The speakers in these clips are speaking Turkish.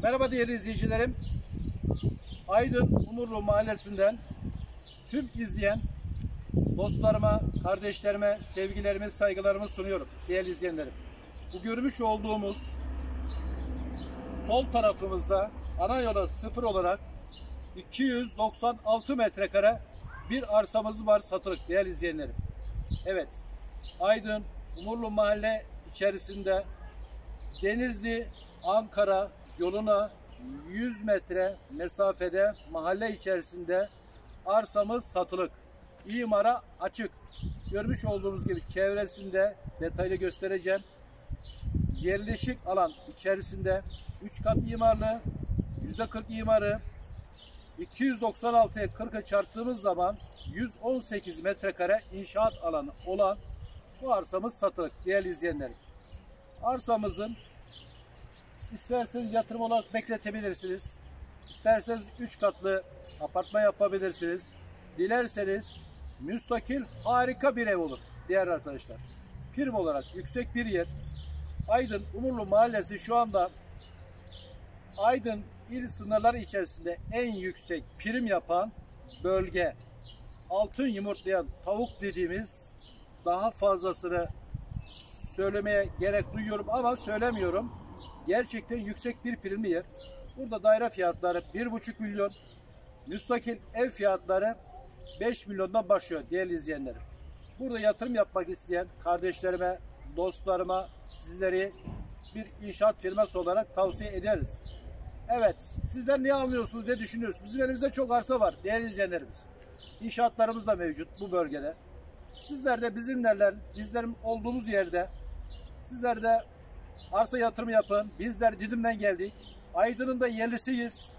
Merhaba değerli izleyicilerim. Aydın Umurlu Mahallesi'nden tüm izleyen dostlarıma, kardeşlerime sevgilerimi, saygılarımı sunuyorum değerli izleyenlerim. Bu görmüş olduğumuz sol tarafımızda ana yola sıfır olarak 296 metrekare bir arsamız var satılık değerli izleyenlerim. Evet, Aydın Umurlu Mahalle içerisinde Denizli Ankara yoluna 100 metre mesafede mahalle içerisinde arsamız satılık. İmara açık. Görmüş olduğunuz gibi çevresinde detaylı göstereceğim. Yerleşik alan içerisinde 3 kat imarlı, %40 imarı, 296'ya 40'a çarptığımız zaman 118 metrekare inşaat alanı olan bu arsamız satılık değerli izleyenlerim. Arsamızın İsterseniz yatırım olarak bekletebilirsiniz. İsterseniz 3 katlı apartman yapabilirsiniz. Dilerseniz müstakil harika bir ev olur değerli arkadaşlar. Prim olarak yüksek bir yer. Aydın Umurlu Mahallesi şu anda Aydın il sınırları içerisinde en yüksek prim yapan bölge. Altın yumurtlayan tavuk dediğimiz, daha fazlasını söylemeye gerek duyuyorum ama söylemiyorum. Gerçekten yüksek bir primli yer. Burada daire fiyatları 1,5 milyon, müstakil ev fiyatları 5 milyondan başlıyor değerli izleyenlerim. Burada yatırım yapmak isteyen kardeşlerime, dostlarıma, sizleri bir inşaat firması olarak tavsiye ederiz. Evet, sizler niye almıyorsunuz diye düşünüyorsunuz. Bizim elimizde çok arsa var değerli izleyenlerimiz. İnşaatlarımız da mevcut bu bölgede. Sizler de bizlerin olduğumuz yerde, sizler de arsa yatırımı yapın. Bizler Didim'den geldik. Aydın'ın da yerlisiyiz.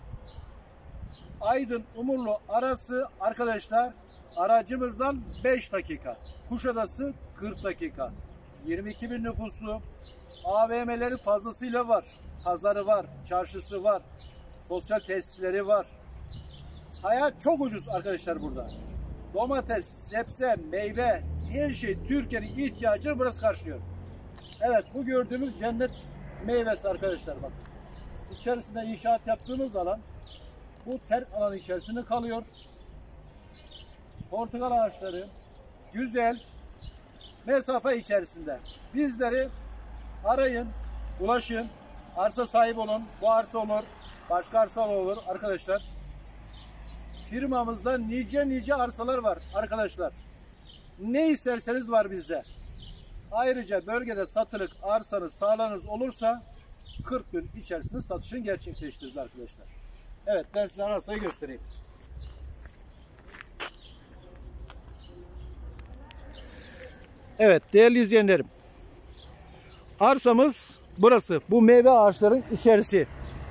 Aydın Umurlu arası arkadaşlar aracımızdan 5 dakika. Kuşadası 40 dakika. 22 bin nüfuslu, AVM'leri fazlasıyla var. Pazarı var, çarşısı var, sosyal tesisleri var. Hayat çok ucuz arkadaşlar burada. Domates, sebze, meyve, her şey Türkiye'nin ihtiyacını burası karşılıyor. Evet, bu gördüğümüz cennet meyvesi arkadaşlar bak. İçerisinde inşaat yaptığımız alan bu terk alanı içerisinde kalıyor. Portakal ağaçları güzel mesafe içerisinde. Bizleri arayın, ulaşın, arsa sahibi olun. Bu arsa olur, başka arsa olur arkadaşlar. Firmamızda nice arsalar var arkadaşlar. Ne isterseniz var bizde. Ayrıca bölgede satılık arsanız, tarlanız olursa 40 gün içerisinde satışını gerçekleştiririz arkadaşlar. Evet, ben size arsayı göstereyim. Evet değerli izleyenlerim. Arsamız burası. Bu meyve ağaçların içerisi.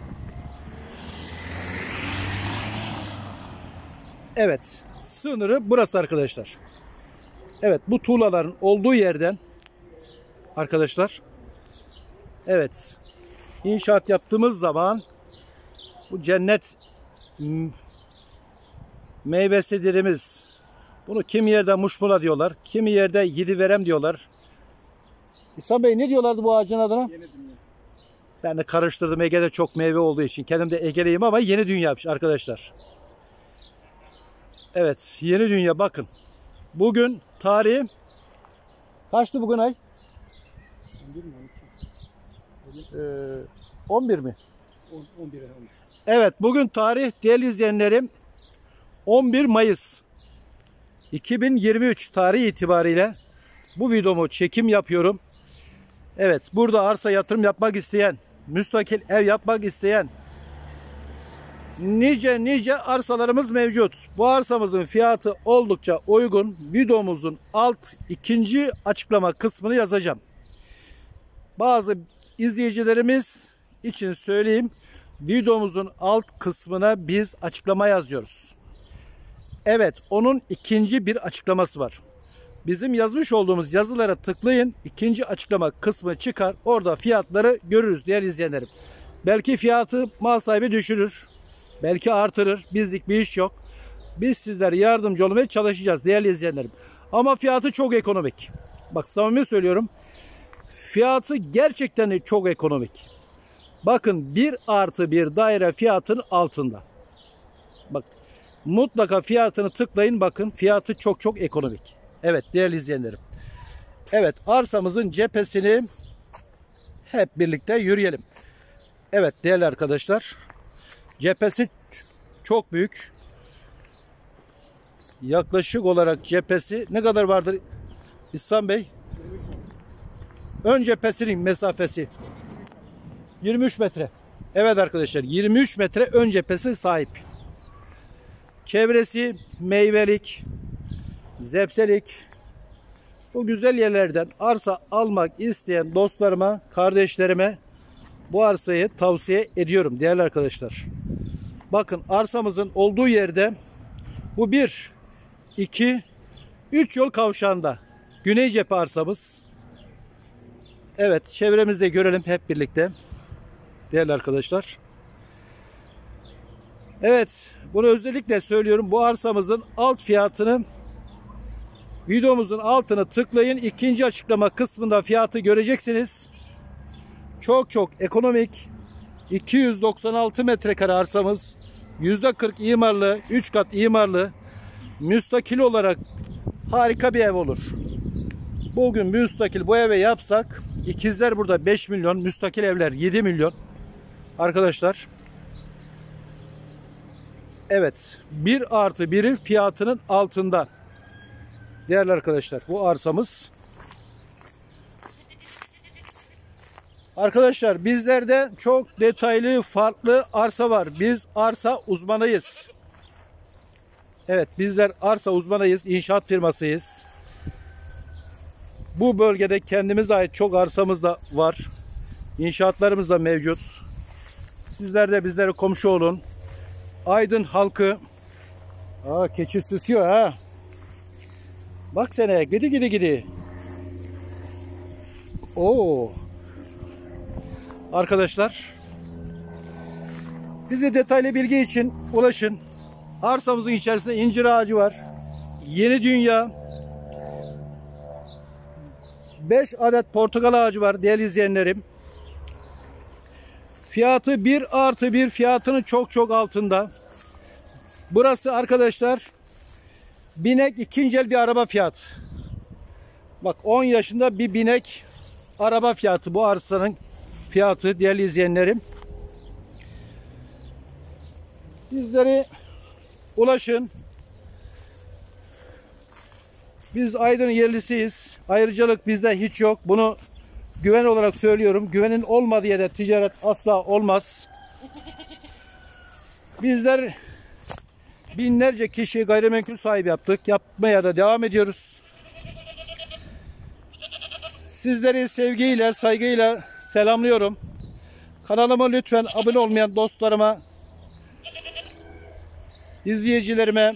Evet, sınırı burası arkadaşlar. Evet, bu tuğlaların olduğu yerden arkadaşlar, evet, inşaat yaptığımız zaman bu cennet meyvesi dediğimiz, bunu kimi yerde muşmula diyorlar, kimi yerde yediverem diyorlar. İhsan Bey, ne diyorlardı bu ağacın adına? Yeni dünya. Ben de karıştırdım, Ege'de çok meyve olduğu için. Kendim de Ege'liyim ama yeni dünyaymış arkadaşlar. Evet, yeni dünya bakın. Bugün tarihi kaçtı bugün ay? 11 mi? 11. Evet, bugün tarih değerli izleyenlerim 11 Mayıs 2023 tarihi itibariyle bu videomu çekim yapıyorum. Evet, burada arsa yatırım yapmak isteyen, müstakil ev yapmak isteyen nice arsalarımız mevcut. Bu arsamızın fiyatı oldukça uygun. Videomuzun ikinci açıklama kısmını yazacağım. Bazı izleyicilerimiz için söyleyeyim. Videomuzun alt kısmına biz açıklama yazıyoruz. Evet, onun ikinci bir açıklaması var. Bizim yazmış olduğumuz yazılara tıklayın. İkinci açıklama kısmı çıkar. Orada fiyatları görürüz değerli izleyenlerim. Belki fiyatı mal sahibi düşürür. Belki artırır. Bizlik bir iş yok. Biz sizlere yardımcı olmaya çalışacağız değerli izleyenlerim. Ama fiyatı çok ekonomik. Bak, samimi söylüyorum. Fiyatı gerçekten çok ekonomik. Bakın 1+1 daire fiyatın altında. Bak mutlaka fiyatını tıklayın, bakın fiyatı çok çok ekonomik. Evet değerli izleyenlerim. Evet arsamızın cephesini hep birlikte yürüyelim. Evet değerli arkadaşlar. Cephesi çok büyük. Yaklaşık olarak cephesi ne kadar vardır İhsan Bey? Ön cephesinin mesafesi 23 metre. Evet arkadaşlar 23 metre ön cephesi sahip. Çevresi meyvelik, zepselik. Bu güzel yerlerden arsa almak isteyen dostlarıma, kardeşlerime bu arsayı tavsiye ediyorum değerli arkadaşlar. Bakın arsamızın olduğu yerde bu 1, 2, 3 yol kavşağında. Güney cephe arsamız. Evet çevremizde görelim hep birlikte. Değerli arkadaşlar. Evet bunu özellikle söylüyorum. Bu arsamızın alt fiyatını videomuzun altına tıklayın. İkinci açıklama kısmında fiyatı göreceksiniz. Çok çok ekonomik. 296 metrekare arsamız. %40 imarlı, 3 kat imarlı. Müstakil olarak harika bir ev olur. Bugün müstakil bu eve yapsak ikizler burada 5 milyon, müstakil evler 7 milyon. Arkadaşlar. Evet 1+1'in fiyatının altında. Değerli arkadaşlar bu arsamız. Arkadaşlar bizlerde çok detaylı farklı arsa var. Biz arsa uzmanıyız. Evet bizler arsa uzmanıyız. İnşaat firmasıyız. Bu bölgede kendimize ait çok arsamız da var. İnşaatlarımız da mevcut. Sizler de bizlere komşu olun. Aydın halkı. Keçi susuyor ha. Bak sene gidi. Oo. Arkadaşlar bize detaylı bilgi için ulaşın. Arsamızın içerisinde incir ağacı var. Yeni dünya 5 adet portakal ağacı var değerli izleyenlerim. Fiyatı 1+1 fiyatının çok çok altında. Burası arkadaşlar binek ikinci el bir araba fiyatı. Bak 10 yaşında bir binek araba fiyatı bu arsanın fiyatı değerli izleyenlerim. Bizlere ulaşın. Biz Aydın yerlisiyiz. Ayrıcalık bizde hiç yok. Bunu güven olarak söylüyorum. Güvenin olmadığı yerde ticaret asla olmaz. Bizler binlerce kişi gayrimenkul sahibi yaptık. Yapmaya da devam ediyoruz. Sizleri sevgiyle, saygıyla selamlıyorum. Kanalıma lütfen abone olmayan dostlarıma, izleyicilerime,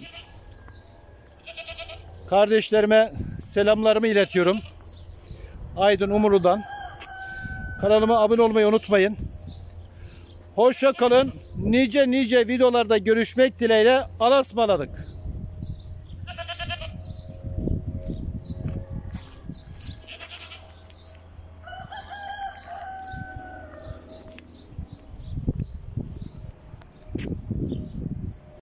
kardeşlerime selamlarımı iletiyorum. Aydın Umurlu'dan. Kanalıma abone olmayı unutmayın. Hoşça kalın. Nice videolarda görüşmek dileğiyle. Allah'a ısmarladık.